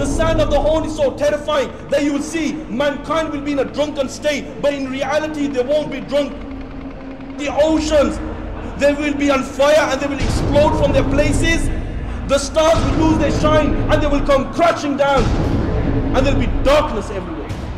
The sound of the horn is so terrifying that you will see mankind will be in a drunken state, but in reality they won't be drunk. The oceans, they will be on fire and they will explode from their places. The stars will lose their shine and they will come crashing down, and there will be darkness everywhere.